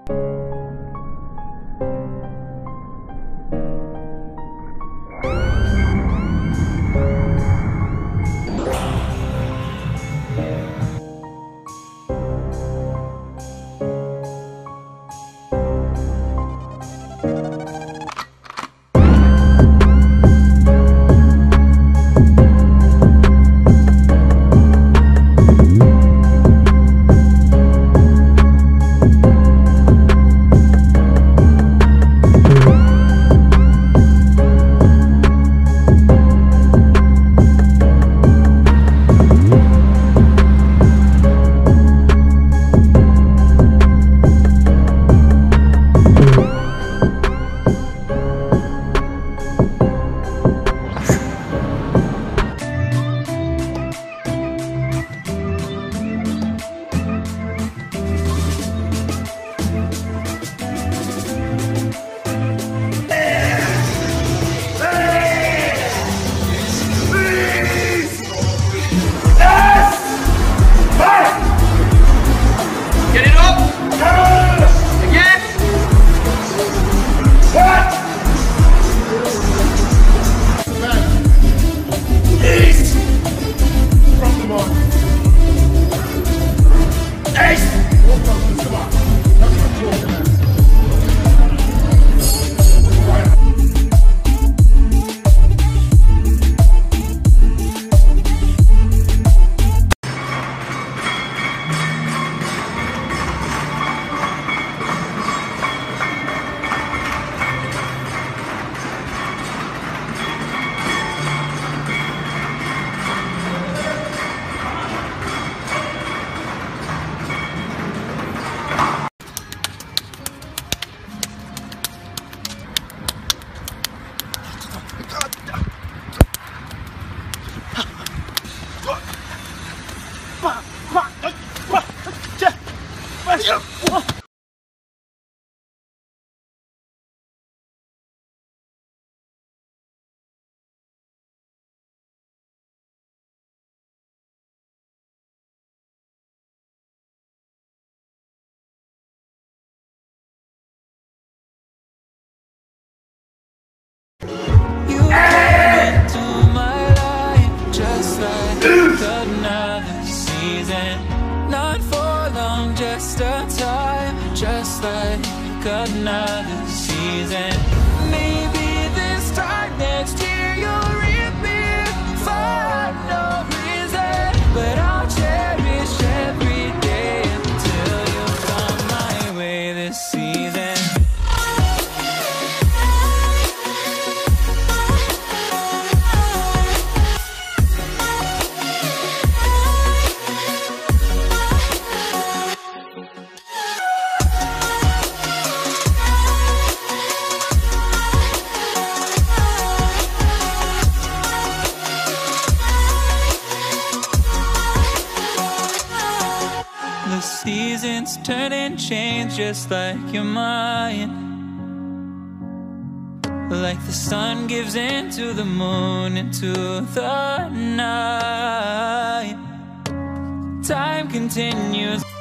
Another season, not for long, just a time, just like another season. Maybe this time next year you'll reappear for no reason, but I'll cherish every day until you come my way this season. The seasons turn and change just like your mind. Like the sun gives into the moon, into the night. Time continues.